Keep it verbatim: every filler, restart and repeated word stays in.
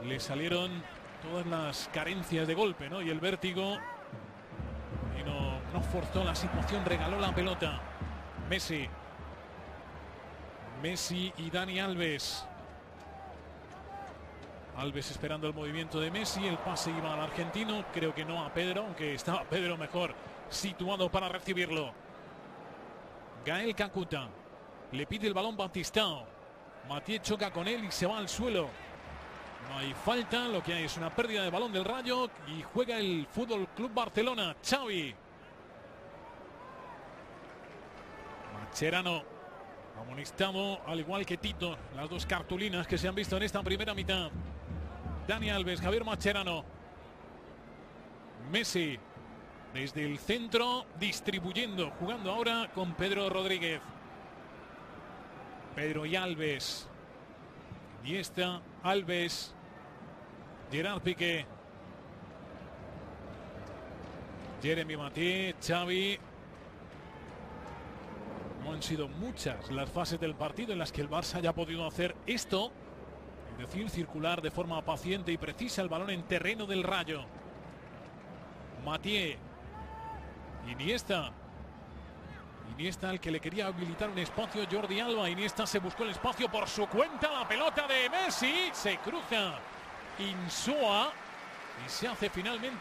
le salieron todas las carencias de golpe, ¿no? Y el vértigo. Y no, no forzó la situación, regaló la pelota. Messi. Messi y Dani Alves. Alves esperando el movimiento de Messi. El pase iba al argentino. Creo que no a Pedro, aunque estaba Pedro mejor situado para recibirlo. Gael Kakuta. Le pide el balón Batistao. Mathieu choca con él y se va al suelo. No hay falta, lo que hay es una pérdida de balón del Rayo y juega el Fútbol Club Barcelona. Xavi. Mascherano, amonestado al igual que Tito. Las dos cartulinas que se han visto en esta primera mitad. Dani Alves, Javier Mascherano. Messi desde el centro distribuyendo, jugando ahora con Pedro Rodríguez. Pedro y Alves. Iniesta, Alves, Gerard Piqué, Jeremy Mathieu, Xavi. No han sido muchas las fases del partido en las que el Barça haya podido hacer esto, es decir, circular de forma paciente y precisa el balón en terreno del Rayo. Mathieu, Iniesta. Iniesta al que le quería habilitar un espacio Jordi Alba. Iniesta se buscó el espacio por su cuenta. La pelota de Messi. Se cruza Insúa y se hace finalmente